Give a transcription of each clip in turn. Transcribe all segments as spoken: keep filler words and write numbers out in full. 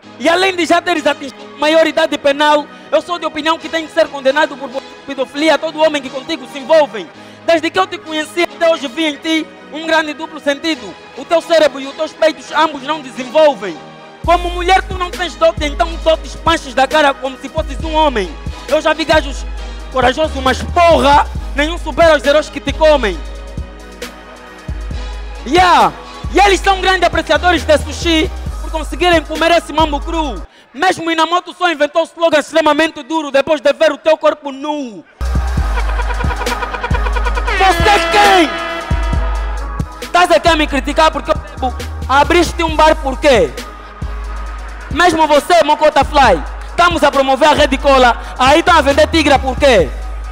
E além de já teres atingido maioridade penal, eu sou de opinião que tem que ser condenado por pedofilia todo homem que contigo se envolve. Desde que eu te conheci até hoje vi em ti um grande duplo sentido. O teu cérebro e os teus peitos ambos não desenvolvem. Como mulher tu não tens dote, então dote espanches da cara como se fosses um homem. Eu já vi gajos corajosos, mas porra, nenhum supera os heróis que te comem. Yeah. E eles são grandes apreciadores de sushi por conseguirem comer esse mambo cru. Mesmo Inamoto só inventou o slogan extremamente duro depois de ver o teu corpo nu. Você quem? Estás aqui a me criticar porque eu bebo? Abriste um bar por quê? Mesmo você, Mocota Fly, estamos a promover a Rede Cola, aí estão a vender tigra por quê?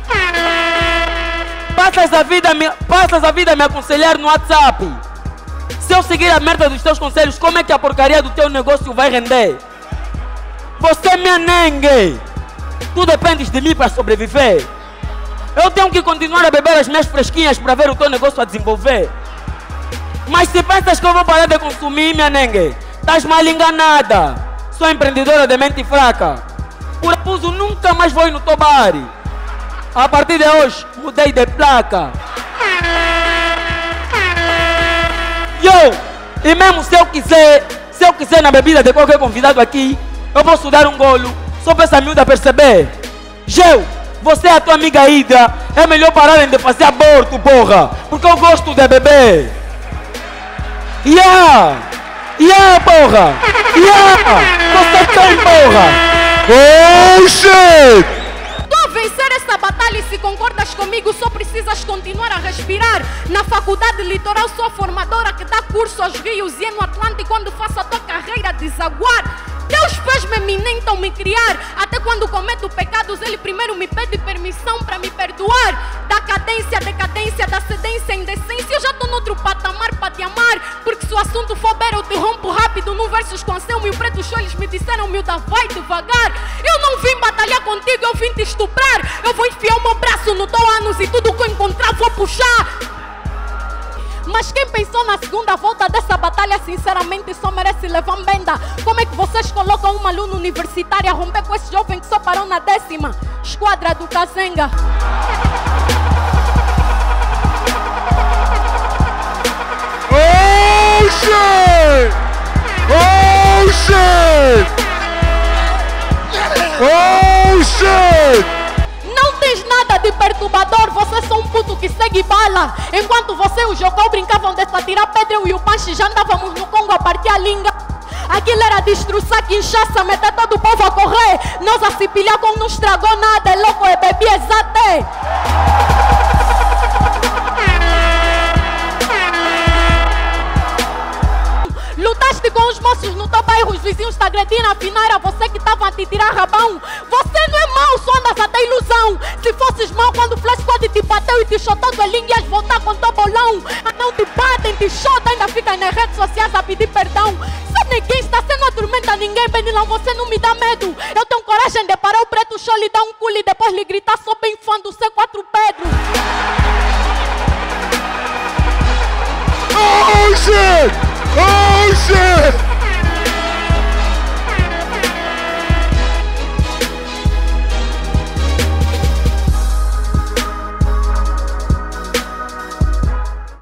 Passas a vida, me, passas a vida a me aconselhar no WhatsApp. Se eu seguir a merda dos teus conselhos, como é que a porcaria do teu negócio vai render? Você é minha nengue. Tu dependes de mim para sobreviver. Eu tenho que continuar a beber as minhas fresquinhas para ver o teu negócio a desenvolver. Mas se pensas que eu vou parar de consumir, minha nengue, estás mal enganada. Sou empreendedora de mente fraca. Por abuso nunca mais vou ir no teu bar. A partir de hoje, mudei de placa. Yo! E mesmo se eu quiser, se eu quiser na bebida de qualquer convidado aqui, eu posso dar um golo, só para essa miúda perceber. Geu, você é a tua amiga Hidra, é melhor pararem de fazer aborto, porra, porque eu gosto de beber. Yeah! Yeah, porra! Yeah! Você tem, porra! Oh, shit! Vencer essa batalha e se concordas comigo só precisas continuar a respirar. Na faculdade litoral sou a formadora que dá curso aos rios e é no Atlântico quando faço a tua carreira desaguar. Deus fez-me nem então me criar. Até quando cometo pecados ele primeiro me pede permissão para me perdoar. Da cadência, decadência, da cedência, indecência, eu já tô noutro patamar para te amar. Porque se o assunto for beira eu te rompo rápido. Num versos com Anselmo e o Preto Show eles me disseram miúda vai devagar. Eu não vim batalhar contigo, eu vim te estuprar. Eu vou enfiar o meu braço no teu ânus e tudo que eu encontrar vou puxar. Mas quem pensou na segunda volta dessa batalha sinceramente só merece levar benda. Como é que vocês colocam uma aluna universitária a romper com esse jovem que só parou na décima? Esquadra do Kazenga. Oh shit! Oh shit! Oh shit! Não tens nada de perturbador, você é só um puto que segue bala. Enquanto você e o Jocó brincavam de atirar pedra, eu e o Panchi já andávamos no Congo a partir a linga. Aquilo era destruçar Kinshasa, meter todo o povo a correr. Nós a se pilhar como não estragou nada, é louco, é bebi exate. Lutaste com os moços no teu bairro, os vizinhos te agredindo, afinal era você que estava a te tirar rabão. Você não é mau, só andas a ter ilusão. Se fosses mau quando o Flash Squad te bateu e te shotou, tu ias voltar com teu bolão. Ah, não te batem, te shotam, ainda fica nas redes sociais a pedir perdão. Se ninguém está sendo atormenta ninguém, Benilão, você não me dá medo. Eu tenho coragem de parar o Preto Show, lhe dar um culo e depois lhe gritar, sou bem fã do C quatro Pedro. Oh shit! Oh shit!